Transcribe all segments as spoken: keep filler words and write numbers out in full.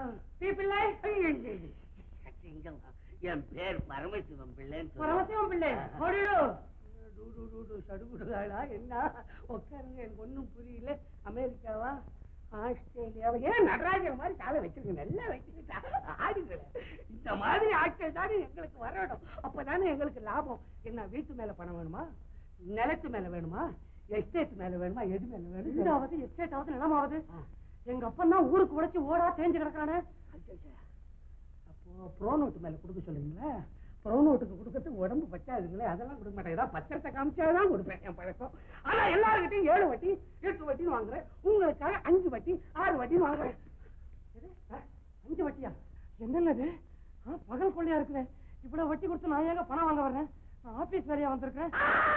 பிள்ளை என் பேர் பரமசிவம் பிள்ளைன்னு. பரமசிவம் பிள்ளை சடுகுடுகாடா என்ன உட்காருங்க. எனக்கு ஒன்னும் புரியல. அமெரிக்காவா ஆஸ்திரேலியாவா? ஏன் நடராஜர் மாதிரி காலை வச்சிருக்க, நல்லா வச்சுக்கிட்டா ஆடுங்க. இந்த மாதிரி ஆட்கள் தானே எங்களுக்கு வரணும், அப்பதானே எங்களுக்கு லாபம். என்ன வீட்டு மேல பணம் வேணுமா, நிலத்து மேல வேணுமா, எஸ்டேட் மேல வேணுமா, எது மேல வேணும்? வீடாவது எஸ்டேட் ஆகுது நிலமாவது. எங்க அப்பன் தான் ஊருக்கு உழைச்சி ஓடா தேஞ்சு கிடக்கானே. அப்போ ப்ரோ நோட்டு மேல கொடுக்க சொல்லுங்களே. ப்ரோ நோட்டுக்கு கொடுக்கறதுக்கு உடம்பு பச்சாதுங்களே, அதெல்லாம் கொடுக்க மாட்டேன். ஏதாவது பத்திரத்தை காமிச்சாதான் கொடுப்பேன் என் பழக்கம். ஆனா எல்லாருக்கிட்டையும் ஏழு வட்டி எட்டு வட்டின்னு வாங்குறேன். உங்களுக்காக அஞ்சு வட்டி ஆறு வட்டின்னு வாங்குறேன். அஞ்சு வட்டியா? என்னது பகல் கொள்ளையா இருக்குது? இவ்வளவு வட்டி கொடுத்து நான் ஏங்க பணம் வாங்க வர்றேன்? ஆபீஸ் வேலையா வந்திருக்கேன்.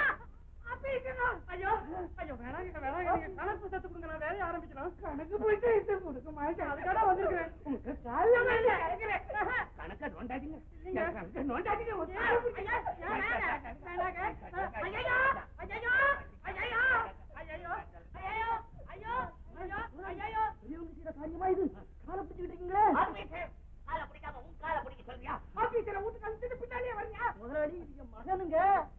ஐயோ ஐயோ வேணாம் வேணாம், கணக்கு புத்தகத்தை கொடுங்க, நான் வேலையை ஆரம்பிக்கலாம். கணக்கு போயிட்டு கொடுக்க மாட்டேன், அதுக்காக வந்திருக்கிறேன். கணக்கை நோண்டாதீங்க, கணக்கை நோண்டாதீங்க. காரியமா இது? காலை பிடிச்சுக்கிட்டு இருக்கீங்களே. முதலாளி மகனுங்க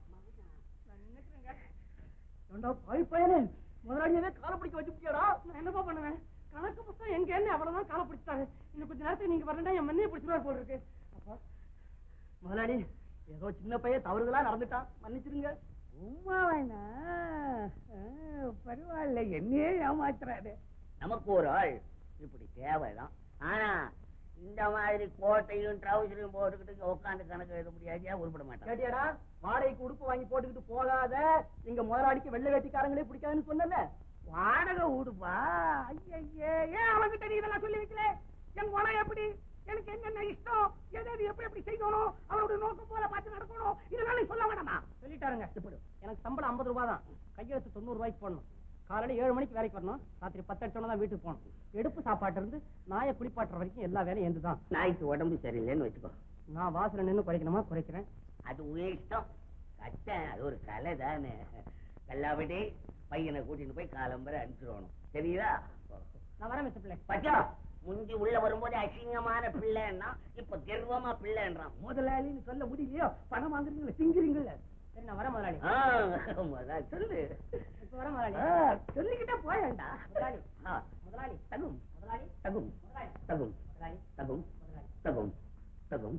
முதலாளியவே காலை பிடிக்க வச்சுட்டியாடா. நான் என்னப்பா பண்ணுவேன்? கணக்கு புத்தகம் எங்க என்ன அவ்வளவுதான் காலை பிடிச்சிட்டாரு. இன்னும் கொஞ்ச நேரத்துக்கு நீங்க வரண்டா என் மண்ணையை பிடிச்சிருவார் போல் இருக்கு. அப்பா முதலாளி ஏதோ சின்ன பையன் தவறுதலா நடந்துட்டான், மன்னிச்சிருங்க. உமா வேணா பரவாயில்ல, என்னையே ஏமாத்துறாரு. நமக்கு ஒரு ஆள் இப்படி தேவைதான். ஆனா இந்த மாதிரி கோட்டையும் ட்ரௌசரையும் போட்டுக்கிட்டு உட்காந்து கணக்கு எழுத முடியாது, உருப்பட மாட்டேன். கேட்டியாடா? வாடகைக்கு உடுப்பு வாங்கி போட்டுக்கிட்டு போகாத, எங்க முதலாளிக்கு வெள்ளை வேட்டிக்காரங்களே பிடிக்காதுன்னு சொன்னல. வாடகை உடுப்பா? ஐயே, ஏன் அவன்கிட்ட நீ இதெல்லாம் சொல்லி வைக்கல? என் குணம் எப்படி, எனக்கு என்னென்ன இஷ்டம், எதாவது எப்படி எப்படி செய்யணும், அவரோட நோக்கம் போல பார்த்து நடக்கணும், இதெல்லாம் நீ சொல்ல வேண்டாமா? சொல்லிட்டாருங்க. இப்படி எனக்கு சம்பளம் ஐம்பது ரூபாய் தான், கையெழுத்து தொண்ணூறு ரூபாய்க்கு போடணும். காலையில ஏழு மணிக்கு வேலைக்கு வரணும், ராத்திரி பத்து அடிச்சோன்னா தான் வீட்டுக்கு போகணும். எடுப்பு சாப்பாட்டு இருந்து நாயை குளிப்பாட்டுற வரைக்கும் எல்லா வேலையும் எந்த தான். நாய்க்கு உடம்பு சரியில்லைன்னு வச்சுக்கோ, நான் வாசல நின்று குறைக்கணுமா குறைக்கிறேன். அது உன் இஷ்டம். கட்டேன், அது ஒரு கலை தானே. கல்லாபடி பையனை கூட்டிட்டு போய் காலம்பரை அனுப்பிச்சிடணும், சரியா? நான் வரேன் மிஸ்டர் பிள்ளை. பச்சா முந்தி உள்ள வரும்போது அசிங்கமான பிள்ளைன்னா இப்ப கர்வமா பிள்ளைன்றான். முதலாளின்னு சொல்ல முடியலையோ, பணம் வாங்குறீங்களா திங்கிறீங்கள. சரி நான் வரேன் முதலாளி. முதலாளி சொல்லு. இப்ப வர முதலாளி. சொல்லிக்கிட்டே போயேண்டா. முதலாளி முதலாளி தகும் முதலாளி தகும் முதலாளி தகும் முதலாளி தகும் முதலாளி தகும் தகும்.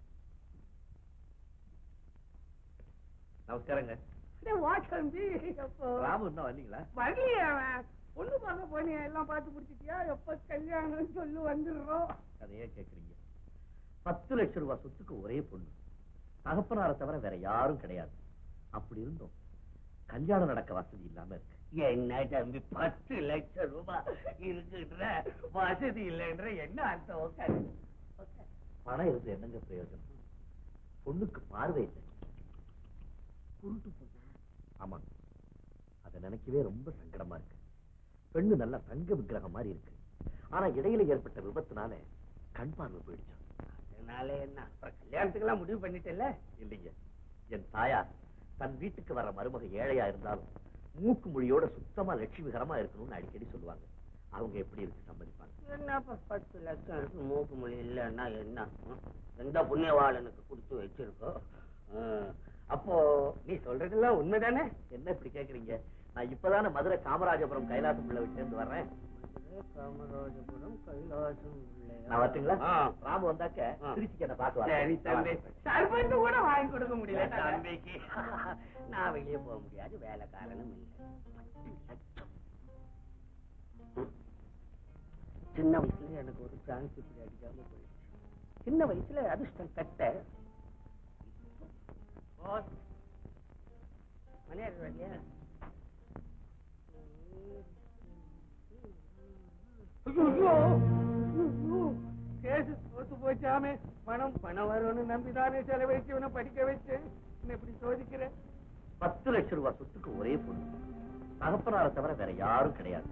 நமஸ்காரங்க. ராமு இன்னும் வரலீங்களா? வரலையா? பொண்ணு பார்க்க போனியா? எல்லாம் பார்த்து பிடிச்சிட்டியா? எப்ப கல்யாணம் சொல்லு, வந்துடுறோம். அதையே கேக்குறீங்க? பத்து லட்சம் ரூபாய் சொத்துக்கு ஒரே பொண்ணு, தகப்பனாரை தவிர வேற யாரும் கிடையாது. அப்படி இருந்தோம் கல்யாணம் நடக்க வசதி இல்லாம இருக்கு. என்ன தம்பி, பத்து லட்சம் ரூபாய் இருக்குன்ற வசதி இல்லைன்ற என்ன அர்த்தம்? பணம் இருந்து என்னங்க பிரயோஜனம்? பொண்ணுக்கு பார்வை இல்லை. குருட்டு பொண்ணு. ஆமா, அதை நினைக்கவே ரொம்ப சங்கடமா இருக்கு. பெண்ணு நல்லா தங்க விக்கிரகம் மாதிரி இருக்கு, ஆனா இடையில ஏற்பட்ட விபத்துனால கண் பார்வை போயிடுச்சு. அதனால என்ன கல்யாணத்துக்கு எல்லாம் முடிவு பண்ணிட்டேல்ல? இல்லைங்க, என் தாயார் தன் வீட்டுக்கு வர மருமக ஏழையா இருந்தாலும் மூக்கு மொழியோட சுத்தமா லட்சுமிகரமா இருக்கணும்னு அடிக்கடி சொல்லுவாங்க. அவங்க எப்படி இருக்கு சம்மதிப்பாங்க? என்னப்பா பத்து லட்சம் இருக்கு, மூக்கு மொழி இல்லைன்னா என்ன? எந்த புண்ணியவாளனுக்கு கொடுத்து வச்சிருக்கோம். அப்போ நீ சொல்றதெல்லாம் உண்மைதானே? என்ன இப்படி கேக்குறீங்க? நான் இப்பதானே மதுரை காமராஜபுரம் கைலாசம் பிள்ளை விட்டு இருந்து வர்றேன். காமராஜபுரம் கைலாசம் நான் வரட்டுங்களா? ராமு வந்தாக்க திருச்சிக்கு என்ன பார்த்து வரேன். சர்பந்து கூட வாங்கி கொடுக்க முடியல தம்பிக்கு. நான் வெளியே போக முடியாது, வேலை காரணம் இல்லை. சின்ன வயசுல எனக்கு ஒரு சான்ஸ் இப்படி அடிக்காம போயிடுச்சு. சின்ன வயசுல அதிர்ஷ்டம் கட்ட மலையாள வழியா கேசு தோத்து போச்சாமே. பணம் பணம் வரும்னு நம்பிதானே செலவழிச்சு இவனை படிக்க வச்சேன். இப்படி சோதிக்கிறேன். பத்து லட்சம் ரூபாய் சொத்துக்கு ஒரே பொண்ணு, தகப்பனாரை தவிர வேற யாரும் கிடையாது.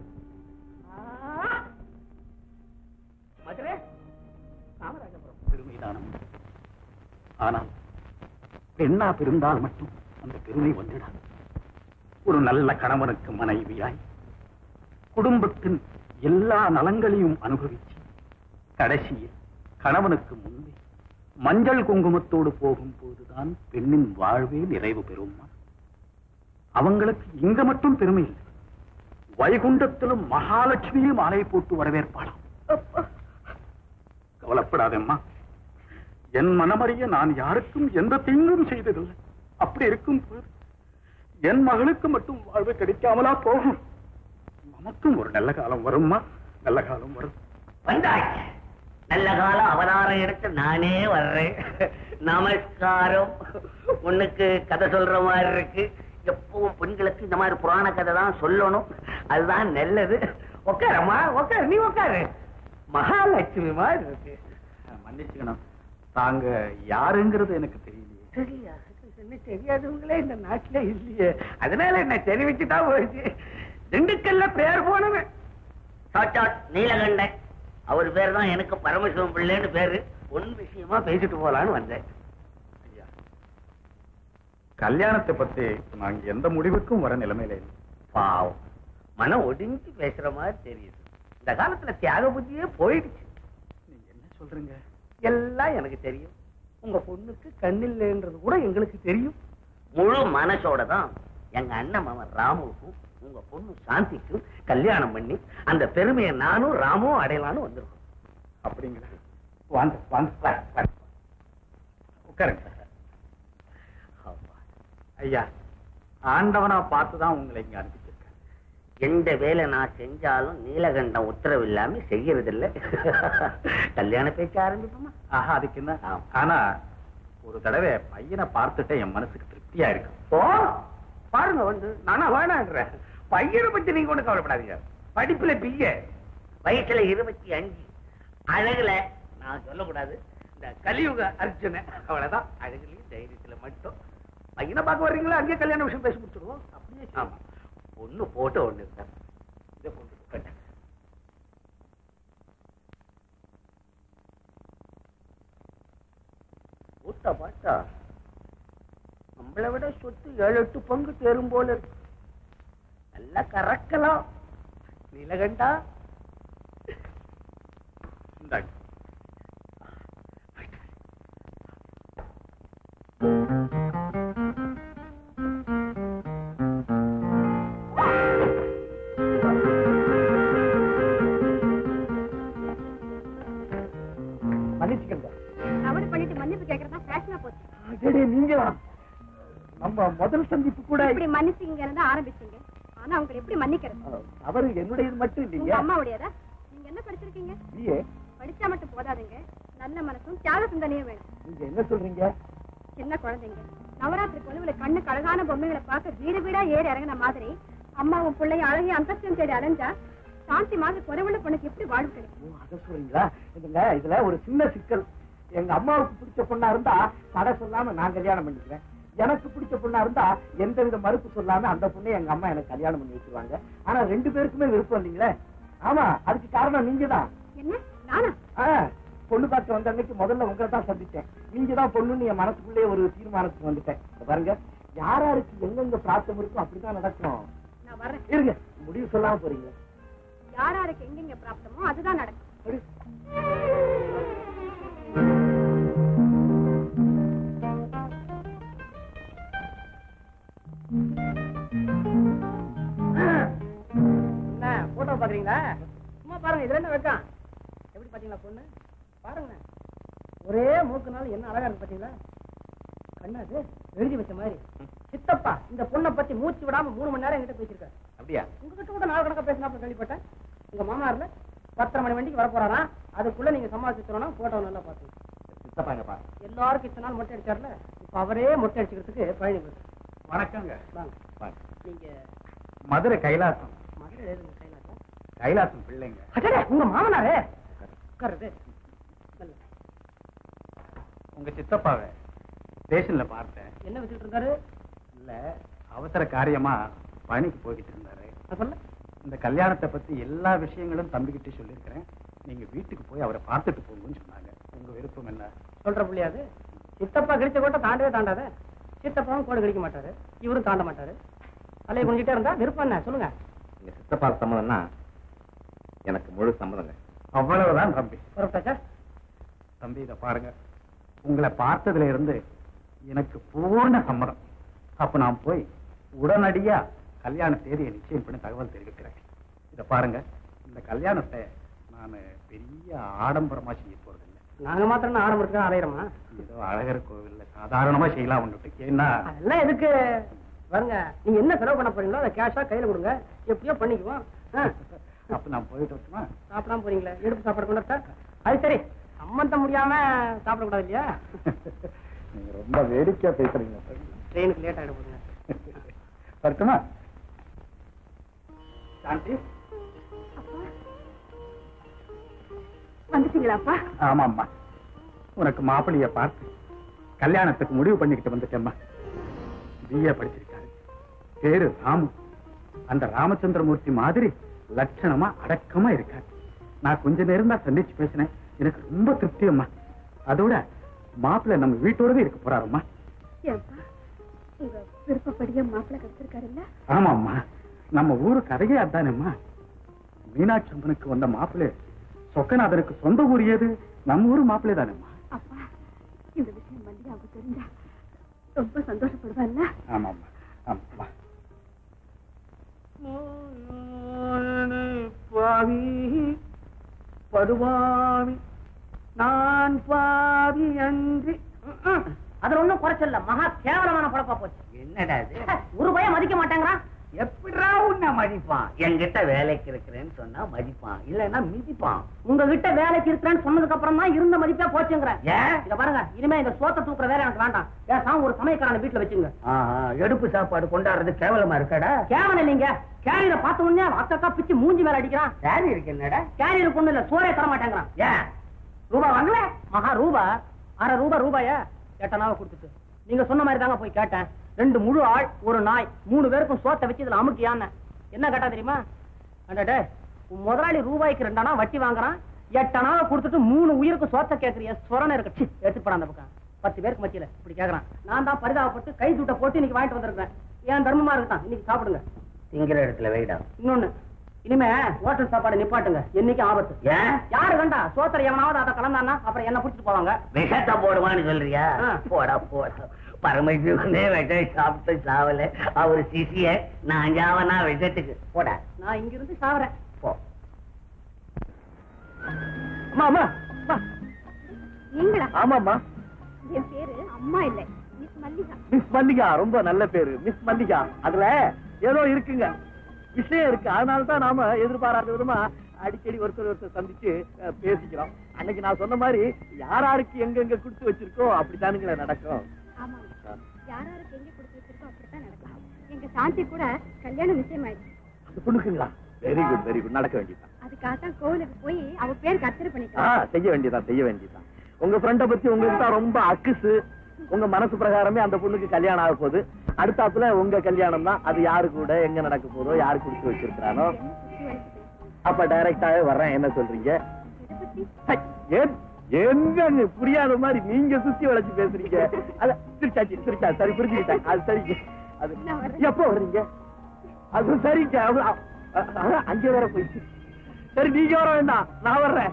மதுரை காமராஜபுரம் பெருமைதானம். ஆனால் பெண்ணா பிறந்தால் மட்டும் அந்த பெருமை வந்துடாது. ஒரு நல்ல கணவனுக்கு மனைவியாய் குடும்பத்தின் எல்லா நலங்களையும் அனுபவிச்சு கடைசியில் கணவனுக்கு முன்பே மஞ்சள் குங்குமத்தோடு போகும் போதுதான் பெண்ணின் வாழ்வே நிறைவு பெறுமா? அவங்களுக்கு இங்க மட்டும் பெருமை இல்லை, வைகுண்டத்திலும் மகாலட்சுமியே மாலை போட்டு வரவேற்பாளாம். கவலைப்படாதேம்மா, என் மனமறிய நான் யாருக்கும் எந்த தீங்கும் செய்ததில்லை. அப்படி இருக்கும் போது என் மகளுக்கு மட்டும் வாழ்வு கிடைக்காமலா போகும்? நமக்கும் ஒரு நல்ல காலம் வரும்மா, நல்ல காலம் வரும். வந்தாச்சு, நல்ல காலம் அவதாரம் எடுத்து நானே வர்றேன். நமஸ்காரம். உனக்கு கதை சொல்ற மாதிரி இருக்கு. எப்பவும் பெண்களுக்கு இந்த மாதிரி புராண கதை தான் சொல்லணும், அதுதான் நல்லது. உட்காரம்மா, உட்காரு, நீ உட்காரு. மகாலட்சுமி மாதிரி இருக்கு. மன்னிச்சுக்கணும், தாங்க யாருங்கிறது எனக்கு தெரியலையே. சரியா? என்ன தெரியாதவங்களே இந்த நாட்டுல இல்லையே, அதனால என்ன தெரிவிச்சுட்டா போயிடுச்சு. திண்டுக்கல்ல பேர் போனவன் சாட்சாத் நீலகண்டன். அவர் பேர் தான் எனக்கு பரமசிவம் பிள்ளைன்னு பேரு. பொன் விஷயமா பேசிட்டு போலான்னு வந்தேன். ஐயா, கல்யாணத்தை பத்தி நாங்க எந்த முடிவுக்கும் வர நிலைமையில இல்லை. பாவம், மனம் ஒடுங்கி பேசுற மாதிரி தெரியுது. இந்த காலத்துல தியாக புத்தியே போயிடுச்சு. நீங்க என்ன சொல்றீங்க? எல்லாம் எனக்கு தெரியும். உங்க பொண்ணுக்கு கண்ணில்லைன்றது கூட எங்களுக்கு தெரியும். முழு மனசோட தான் எங்க அண்ணன் மாமன் ராமுவுக்கும் உங்க பொண்ணு சாந்திக்கும் கல்யாணம் பண்ணி அந்த பெருமையை நானும் ராமும் அடையலான்னு வந்திருக்கோம். அப்படிங்களா? வாங்க வாங்க உட்காருங்க. ஐயா, ஆண்டவனா பார்த்துதான் உங்களை இங்க அனுப்பிச்சிருக்கேன். எந்த வேலை நான் செஞ்சாலும் நீலகண்டம் உத்தரவு இல்லாம செய்யறது இல்ல. கல்யாண பேச்ச ஆரம்பிப்போமா? ஆஹா, அதுக்கு என்ன. ஆனா ஒரு தடவை பையனை பார்த்துட்டு என் மனசுக்கு திருப்தியா இருக்கு. ஓ, பாருங்க வந்து நானா வேணான்றேன். பையனை பத்தி நீங்க ஒண்ணு கவலைப்படாதீங்க. படிப்புல பிய, வயசுல இருபத்தி அஞ்சு, அழகுல நான் சொல்லக்கூடாது, இந்த கலியுக அர்ஜுன, அவ்வளவுதான். அழகுலயும் தைரியத்துல மட்டும். பையனை பார்க்க வர்றீங்களா? அங்கேயே கல்யாண விஷயம் பேசி முடிச்சிடுவோம். அப்படியே ஆமா, ஒண்ணு போட்டு ஒண்ணு இருக்க. இதை போட்டு ஊட்ட பாட்டா நம்மளை விட சொத்து ஏழு எட்டு பங்கு தேரும் போல இருக்கு. நல்லா கறக்கலாம். நீலகண்டா, இந்தாங்க. மன்னிச்சுக்கங்க. தவறு பண்ணிட்டு மன்னிப்பு கேட்கறதா ஃபேஷனா போச்சு. நீங்க நம்ம முதல் சந்திப்பு கூட இப்படி மன்னிச்சுங்க ஆரம்பிச்சீங்க. ஆனா உங்களை எப்படி மன்னிக்கிறது? அவரு என்னுடையது மட்டும் உங்க இல்லையா? அம்மாவுடையதா? நீங்க என்ன படிச்சிருக்கீங்க? இல்லையே. படிச்சா மட்டும் போதாதுங்க, நல்ல மனசும் தியாக சிந்தனையும் வேணும். நீங்க என்ன சொல்றீங்க? சின்ன குழந்தைங்க நவராத்திரி கொலுவுல கண்ணு கழகான பொம்மைகளை பார்க்க வீடு வீடா ஏறி இறங்கின மாதிரி அம்மாவும் பிள்ளையும் அழகிய அந்தஸ்தையும் தேடி அலைஞ்சா சாந்தி மாதிரி குறைவுள்ள பொண்ணுக்கு எப்படி வாழ்வு கிடைக்கும்? அத சொல்றீங்களா? இதுல இதுல ஒரு சின்ன சிக்கல். எங்க அம்மாவுக்கு பிடிச்ச பொண்ணா இருந்தா தடை சொல்லாம நான் கல்யாணம் பண்ணிக்கிறேன். எனக்கு பிடிச்ச பொண்ணா இருந்தா எந்த வித மறுப்பு சொல்லாம அந்த பொண்ணை எங்க அம்மா எனக்கு கல்யாணம் பண்ணி வச்சிருவாங்க. ஆனா ரெண்டு பேருக்குமே விருப்பம் இல்லைங்களே. ஆமா, அதுக்கு காரணம் நீங்க தான். என்ன நானா? பொண்ணு பார்க்க வந்த அன்னைக்கு முதல்ல உங்களை தான் சந்திச்சேன். நீங்க தான் பொண்ணுன்னு என் மனசுக்குள்ளே ஒரு தீர்மானத்துக்கு வந்துட்டேன். பாருங்க, யாராருக்கு எங்கெங்க பிராப்தம் இருக்கும் அப்படிதான் நடக்கும். நான் வர்றேன். இருங்க, முடிவு சொல்லாம போறீங்க. யாராருக்கு எங்கெங்க பிராப்தமோ அதுதான் நடக்கும். என்ன போட்டோ பாக்குறீங்களா? சும்மா பாருங்க, இதுல என்ன வைக்கான். எப்படி பாத்தீங்களா பொண்ணு? பாருங்க, ஒரே மூக்குனால என்ன அழகா இருக்கு பாத்தீங்களா? கண்ணாது எழுதி வச்ச மாதிரி. சித்தப்பா இந்த பொண்ணை பத்தி மூச்சு விடாம மூணு மணி நேரம் என்கிட்ட பேசிருக்காரு. அப்படியா? உங்ககிட்ட கூட நாலு கணக்கா பேசினாப்ப கேள்விப்பட்டேன். உங்க மாமார்ல பத்தரை மணி வண்டிக்கு வர போறாராம். அதுக்குள்ள நீங்க சமாளிச்சுனா போட்டோ நல்லா பாத்துங்க. சித்தப்பாங்கப்பா. எல்லாருக்கும் இத்தனை நாள் மொட்டை அடிச்சார்ல, இப்ப அவரே மொட்டை அடிச்சுக்கிறதுக்கு பழனி போயிரு. வணக்கங்க. வாங்க. நீங்க மதுரை கைலாசம். மதுரை எழுதுங்க கைலாசம். கைலாசம் பிள்ளைங்க. அடடே, உங்க மாமனாரே உட்காருது. உங்க சித்தப்பாவை ஸ்டேஷன்ல பார்த்தேன். என்ன வச்சுட்டு இருந்தாரு? இல்ல, அவசர காரியமா பழனிக்கு போய்கிட்டு இருந்தாரு. சொல்ல, இந்த கல்யாணத்தை பத்தி எல்லா விஷயங்களும் தம்பிக்கிட்டே சொல்லியிருக்கிறேன். நீங்க வீட்டுக்கு போய் அவரை பார்த்துட்டு போங்கன்னு சொன்னாங்க. உங்க விருப்பம் என்ன? சொல்ற புள்ளியாது. சித்தப்பா கிழிச்ச கோட்டை தாண்டவே தாண்டாத. சித்தப்பாவும் கோடு கிழிக்க மாட்டாரு, இவரும் தாண்ட மாட்டாரு. அலைய குஞ்சிட்டே இருந்தா விருப்பம் என்ன சொல்லுங்க. எங்க சித்தப்பா சம்மதம்னா எனக்கு முழு சம்மதங்க. அவ்வளவுதான் தம்பி. புறப்பட்டாச்சா? தம்பி இதை பாருங்க, உங்களை பார்த்ததுல இருந்து எனக்கு பூர்ண சம்மதம். அப்ப நான் போய் உடனடியா கல்யாண தேதியை நிச்சயம் பண்ணி தகவல் தெரிவிக்கிறேன். இதை பாருங்க, இந்த கல்யாணத்தை நான் பெரிய ஆடம்பரமா செய்ய போறது இல்லை. நாங்க மாத்திரம் ஆடம்பரத்துக்கு அலையிறோமா? ஏதோ அழகர் கோவில்ல சாதாரணமா செய்யலாம் ஒன்று. ஏன்னா அதெல்லாம் எதுக்கு பாருங்க, நீங்க என்ன செலவு பண்ண போறீங்களோ அதை கேஷா கையில கொடுங்க, எப்படியோ பண்ணிக்குவோம். அப்ப நான் போயிட்டு வரட்டுமா? சாப்பிடாம போறீங்களா? எடுப்பு சாப்பாடு கொண்டு. அது சரி, சம்பந்தம் முடியாம சாப்பிடக்கூடாது இல்லையா? நீங்க ரொம்ப வேடிக்கையா பேசுறீங்க. ட்ரெயினுக்கு லேட் ஆகிட போதுங்க. வரட்டுமா? சாந்தி வந்துட்டீங்களாப்பா? ஆமாம்மா, உனக்கு மாப்பிள்ளைய பார்த்து கல்யாணத்துக்கு முடிவு பண்ணிக்கிட்டு வந்துட்டேம்மா. பிஏ படிச்சிருக்காரு, பேரு ராமு. அந்த ராமச்சந்திரமூர்த்தி மாதிரி லட்சணமா அடக்கமா இருக்காரு. நான் கொஞ்ச நேரம் தான் சந்திச்சு பேசினேன், எனக்கு ரொம்ப திருப்தி அம்மா. அதோட மாப்பிள்ளை நம்ம வீட்டோடவே இருக்க போறாரும்மா. உங்க விருப்பப்படியே மாப்பிள்ளை கிடைச்சிருக்காருல்ல? ஆமாம்மா, நம்ம ஊரு கதையே அதானேம்மா. மீனாட்சி அம்மனுக்கு வந்த மாப்பிள்ளை சொக்கநாதனுக்கு சொந்த ஊர் ஏது? நம்ம ஊரு மாப்பிள்ளை தானேம்மா. அப்பா, இந்த விஷயம் வந்து அவங்க தெரிஞ்சா ரொம்ப சந்தோஷப்படுவார்ல? ஆமாம்மா, ஆமாம்மா. பாவி படுவாவி நான் பாவி அன்றி. அதுல ஒண்ணும் குறைச்சல, மகா கேவலமான பழப்பா போச்சு. என்னடா இது? ஒரு பையன் மதிக்க மாட்டேங்கிறான். எப்படிடா உன்னை மதிப்பான்? என்கிட்ட வேலைக்கு இருக்கிறேன்னு சொன்னா மதிப்பான், இல்லன்னா மிதிப்பான். உங்ககிட்ட வேலைக்கு இருக்கிறேன்னு சொன்னதுக்கு அப்புறம் தான் இருந்த மதிப்பே போச்சுங்கிறேன். ஏன்? இத பாருங்க, இனிமே இந்த சோத்தை தூக்குற வேலை எனக்கு வேண்டாம். பேசாம ஒரு சமயக்காரன வீட்டுல வச்சுங்க. எடுப்பு சாப்பாடு கொண்டாடுறது கேவலமா இருக்காடா? கேவலம் இல்லைங்க, கேரியரை பார்த்த உடனே அக்கா பிச்சு மூஞ்சி மேல அடிக்கிறான். சாரி இருக்கு என்னடா? கேரியருக்கு ஒண்ணு இல்ல, சோறே தர மாட்டேங்கிறான். ஏன்? ரூபா வாங்கல? மகா ரூபா அரை ரூபா ரூபாய எட்டனாவை கொடுத்துட்டு நீங்க சொன்ன மாதிரி தாங்க போய் கேட்டேன். ரெண்டு முழு ஆள் ஒரு நாய் மூணு பேருக்கும் சோத்தை வச்சு இதுல அமுக்கியான்னு என்ன கேட்டா தெரியுமா? அண்டே, முதலாளி ரூபாய்க்கு ரெண்டானா வட்டி வாங்குறான், எட்டனாவை கொடுத்துட்டு மூணு உயிருக்கு சோத்தை கேட்கறிய சொரணை இருக்கு. எடுத்துப்படா அந்த பக்கம். பத்து பேருக்கு மத்தியில இப்படி கேட்கறான். நான் தான் பரிதாபப்பட்டு கை தூட்ட போட்டு இன்னைக்கு வாங்கிட்டு வந்திருக்கேன். ஏன் தர்மமா இருக்கான், இன்னைக்கு சாப்பிடுங்க. திங்கிற இடத்துல வெயிடா. இன்னொன்னு, இனிமே ஹோட்டல் சாப்பாடு நிப்பாட்டுங்க, என்னைக்கு ஆபத்து. ஏன்? யாரு கண்டா சோத்தரை எவனாவது அதை கலந்தானா அப்புறம் என்ன பிடிச்சிட்டு போவாங்க. விஷத்தை போடுவான்னு சொல்றியா? போடா போடா, பரமசிவனே விஷ சாப்பிட்டு சாவல, அவரு சிசிய நான் ஜாவனா விஷத்துக்கு. போடா, நான் இங்க இருந்து சாவறேன். போ. அம்மா அம்மா அம்மா. நீங்களா? ஆமாம்மா, என் பேரு அம்மா இல்ல, மிஸ் மல்லிகா. மிஸ் மல்லிகா ரொம்ப நல்ல பேரு. மிஸ் மல்லிகா, அதுல ஏதோ இருக்குங்க, விஷயம் இருக்கு. அதனாலதான் நாம எதிர்பாராத விதமா அடிக்கடி ஒருத்தர் ஒருத்தர் சந்திச்சு அஹ், பேசிக்கிறோம். அன்னைக்கு நான் சொன்ன மாதிரி யாராருக்கு எங்க எங்க கொடுத்து வச்சிருக்கோ அப்படித்தானுங்களே நடக்கும். ஆமாங்க, யாராருக்கு எங்க கொடுத்து வச்சிருக்கோ அப்படித்தான் நடக்கும். எங்க சாந்தி கூட கல்யாணம் நிச்சயம் ஆயிடுச்சு. அந்த பொண்ணுக்குங்களா? வெரி குட் வெரி குட், நடக்க வேண்டியதான். அதுக்காகத்தான் கோவிலுக்கு போய் அவ பேர் கர்த்தரை ஆ, பண்ணிக்கலாம். செய்ய வேண்டியதான் செய்ய வேண்டியதான். உங்க ஃப்ரெண்ட பத்தி உங்களுக்கு ரொம்ப அக்குசு. உங்க மனசு பிரகாரமே அந்த பொண்ணுக்கு கல்யாணம் ஆக போகுது. அடுத்தாப்புல உங்க கல்யாணம் தான். அது யாரு கூட எங்க நடக்க போதோ, யாரு குடிச்சு வச்சிருக்கானோ. அப்ப டைரக்டாவே வர்றேன், என்ன சொல்றீங்க? எங்க புரியாத மாதிரி நீங்க சுத்தி வளைச்சு பேசுறீங்க. அத திருச்சாச்சு திருச்சா சரி புரிஞ்சுக்கிட்டேன். அது சரிங்க. அது எப்ப வர்றீங்க? அது சரிங்க. அங்கே வேற போயிடுச்சு. சரி, நீங்க வர வேண்டாம், நான் வர்றேன்.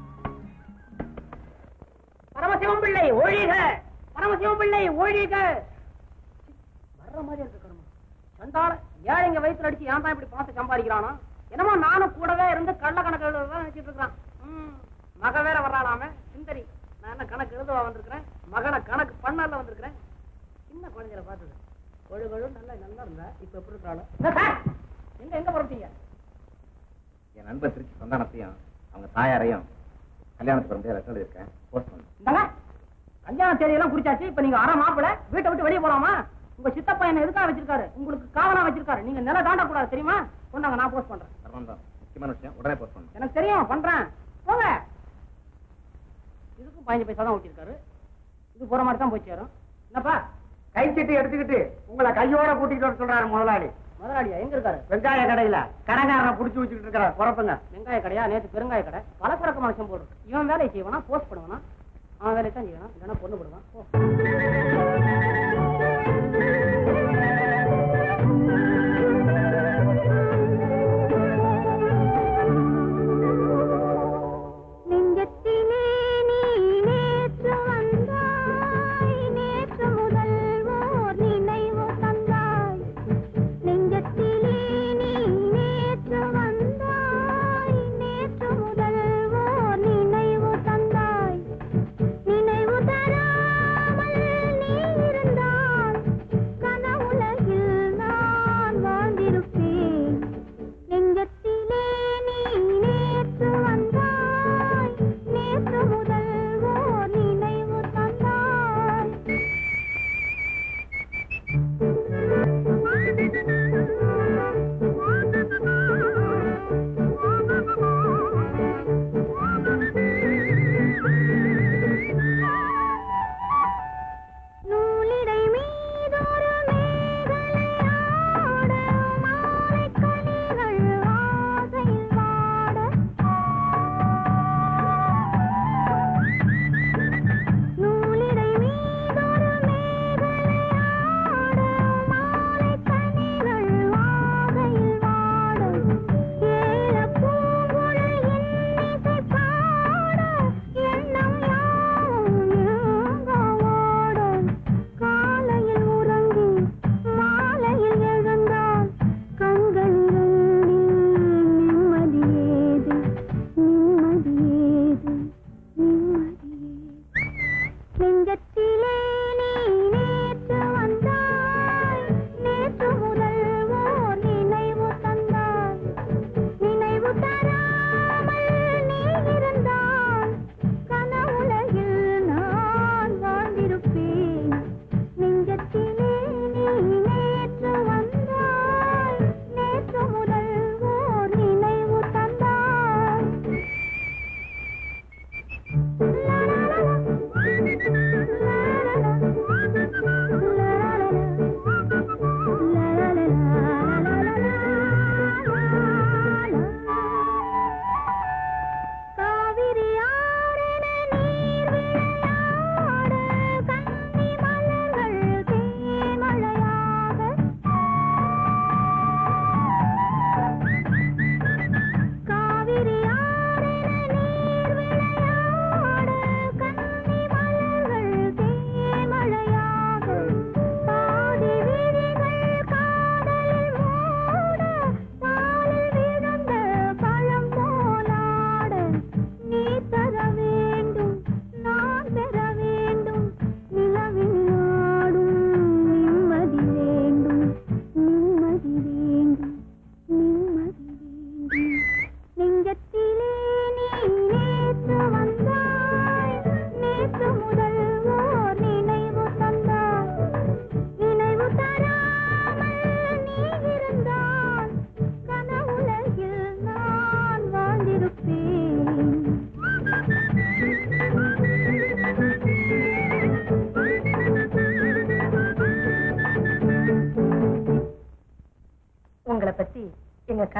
பரமசிவம் பிள்ளை ஒழிக, பரமசிவம் பிள்ளை ஒழிக. வர்ற மாதிரி இருக்கு கர்மம். சண்டால ஏழைங்க வயிற்றுல அடிச்சு ஏன் தான் இப்படி பணத்தை சம்பாதிக்கிறானா? என்னமோ நானும் கூடவே இருந்து கள்ள கணக்கு எழுதுதான் நினைச்சிட்டு இருக்கிறான். மக வேற வர்றாளாம சுந்தரி. நான் என்ன கணக்கு எழுதுவா வந்திருக்கிறேன், மகனை கணக்கு பண்ணல வந்திருக்கிறேன். சின்ன குழந்தையில பார்த்தது கொழு கொழு நல்லா நல்லா இருந்தா இப்ப எப்படி இருக்கிறாள்? எங்க எங்க புறப்பட்டீங்க? என் நண்பர் திருச்சி சந்தானத்தையும் அவங்க தாயாரையும் கல்யாணத்துக்கு வந்து லெட்டர் எழுதியிருக்கேன், போஸ்ட் பண்ணு. இந்தாங்க, கல்யாண தேதியெல்லாம் குடிச்சாச்சு. இப்ப நீங்க அரை மாப்பிள வீட்டை விட்டு வெளியே போலாமா? உங்க சித்தப்பா என்ன எதுக்காக வச்சிருக்காரு? உங்களுக்கு காவலா வச்சிருக்காரு. நீங்க நில தாண்ட கூடாது, தெரியுமா? கொண்டாங்க, நான் போஸ்ட் பண்றேன். முக்கியமான விஷயம், உடனே போஸ்ட் பண்ணு. எனக்கு தெரியும், பண்றேன். போங்க. இதுக்கும் பதினஞ்சு பைசா தான் ஊட்டிருக்காரு. இது போற மாதிரி தான் போய் சேரும். என்னப்பா? கைச்சிட்டு எடுத்துக்கிட்டு உங்களை கையோட கூட்டிட்டு வர சொல்றாரு முதலாளி. முதலாளியா எங்க இருக்காரு? வெங்காய கடையில கடைக்காரனை புடிச்சு வச்சுக்கிட்டு இருக்கிறார். குறப்புங்க. வெங்காய கடையா? நேற்று பெருங்காய கடை. பலசரக்கு மனுஷன் போடுறது. இவன் வேலையை செய்வானா? போஸ்ட் பண்ணுவானா? அவன் வேலையை தான் செய்யணும், இல்லைன்னா பொண்ணு போடுவான்.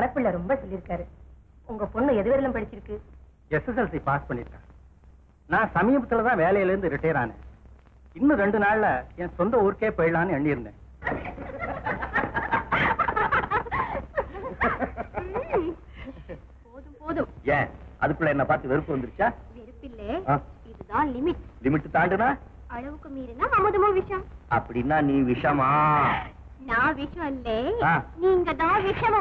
கணக்குள்ள ரொம்ப சொல்லியிருக்காரு. உங்க பொண்ணு எது வரையிலும் படிச்சிருக்கு? எஸ்எஸ்எல்சி பாஸ் பண்ணிட்டேன். நான் சமீபத்துல தான் வேலையில இருந்து ரிட்டையர் ஆனேன். இன்னும் ரெண்டு நாள்ல என் சொந்த ஊருக்கே போயிடலான்னு எண்ணியிருந்தேன். போதும் போதும். ஏன் அதுக்குள்ள என்ன பார்த்து வெறுப்பு வந்துருச்சா? வெறுப்பில்லே, இதுதான் லிமிட். லிமிட் தாண்டுனா அளவுக்கு மீறினா அமுதமோ விஷம். அப்படின்னா நீ விஷமா? நான் விஷம் இல்லே, நீங்க தான் விஷம்.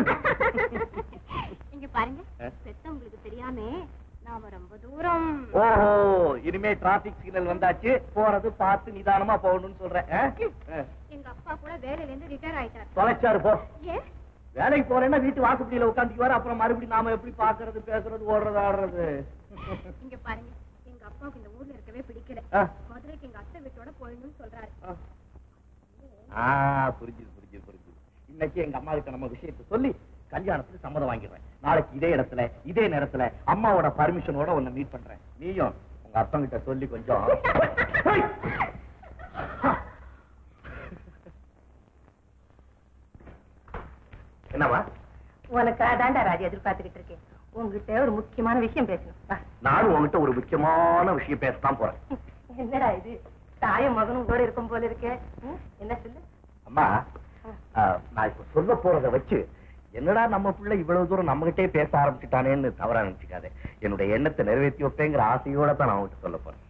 இங்க பாருங்க, செத்த உங்களுக்கு தெரியாம நாம ரொம்ப தூரம். ஓஹோ, இனிமே டிராபிக் சிக்னல் வந்தாச்சு, போறது பார்த்து நிதானமா போகணும்னு சொல்றேன். எங்க அப்பா கூட வேலையில இருந்து ரிட்டையர் ஆயிட்டாரு. தொலைச்சாரு போ. ஏன் வேலைக்கு போறேன்னா வீட்டு வாக்குப்படியில உட்காந்துக்குவாரு. அப்புறம் மறுபடியும் நாம எப்படி பாக்குறது, பேசுறது, ஓடுறது, ஆடுறது? இங்க பாருங்க, எங்க அப்பாவுக்கு இந்த ஊர்ல இருக்கவே பிடிக்கல. மதுரைக்கு எங்க அத்தை வீட்டோட போயிடணும்னு சொல்றாரு. புரிஞ்சுது புரிஞ்சுது புரிஞ்சுது. இன்னைக்கு எங்க அம்மா கிட்ட நம்ம விஷயத்தை சொல்லி கல்யாணத்துக்கு சம்மதம் வாங்கிடுறேன். நாளைக்கு இதே இடத்துல இதே நேரத்துல அம்மாவோட பர்மிஷனோட உன்னை மீட் பண்றேன். நீயும் உங்க அப்பா கிட்ட சொல்லி கொஞ்சம். என்னவா? உனக்காக தாண்டா ராஜா எதிர்பார்த்துக்கிட்டு இருக்கேன். உங்ககிட்ட ஒரு முக்கியமான விஷயம் பேசணும். நானும் உங்ககிட்ட ஒரு முக்கியமான விஷயம் பேசத்தான் போறேன். என்னடா இது, தாயும் மகனும் கூட இருக்கும் போல இருக்கே. என்ன சொல்லு? அம்மா, நான் இப்ப சொல்ல போறத வச்சு என்னடா நம்ம பிள்ளை இவ்வளவு தூரம் நம்மகிட்டே பேச ஆரம்பிச்சுட்டானேன்னு தவறா நினைச்சுக்காதே. என்னுடைய எண்ணத்தை நிறைவேற்றி வைப்பேங்கிற ஆசையோட தான் நான் உங்ககிட்ட சொல்ல போறேன்.